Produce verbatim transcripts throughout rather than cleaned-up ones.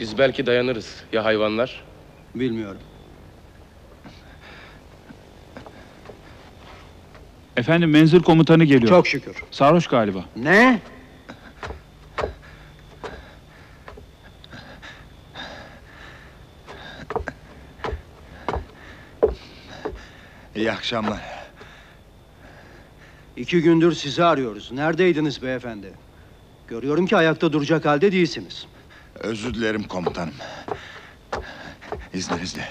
Biz belki dayanırız. Ya hayvanlar? Bilmiyorum. Efendim menzil komutanı geliyor. Çok şükür. Sarhoş galiba. Ne? İyi akşamlar. İki gündür sizi arıyoruz. Neredeydiniz beyefendi? Görüyorum ki ayakta duracak halde değilsiniz. Özür dilerim komutanım. İzninizle.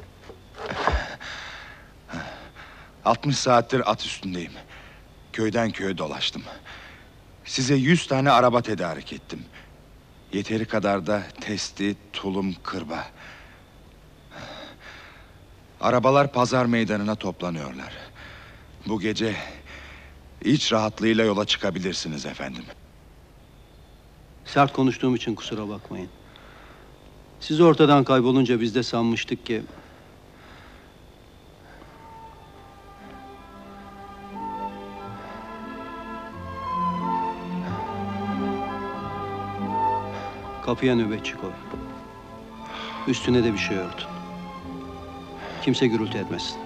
altmış saattir at üstündeyim. Köyden köye dolaştım. Size yüz tane araba tedarik ettim. Yeteri kadar da testi, tulum, kırba. Arabalar pazar meydanına toplanıyorlar. Bu gece iç rahatlığıyla yola çıkabilirsiniz efendim. Sert konuştuğum için kusura bakmayın. Siz ortadan kaybolunca biz de sanmıştık ki... Kapıya nöbetçi koy. Üstüne de bir şey örtün. Kimse gürültü etmesin.